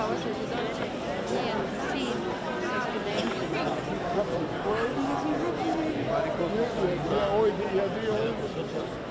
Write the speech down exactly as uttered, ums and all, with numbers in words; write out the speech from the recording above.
hoće se doći njen sin sa studentima. Oi, dia, dia,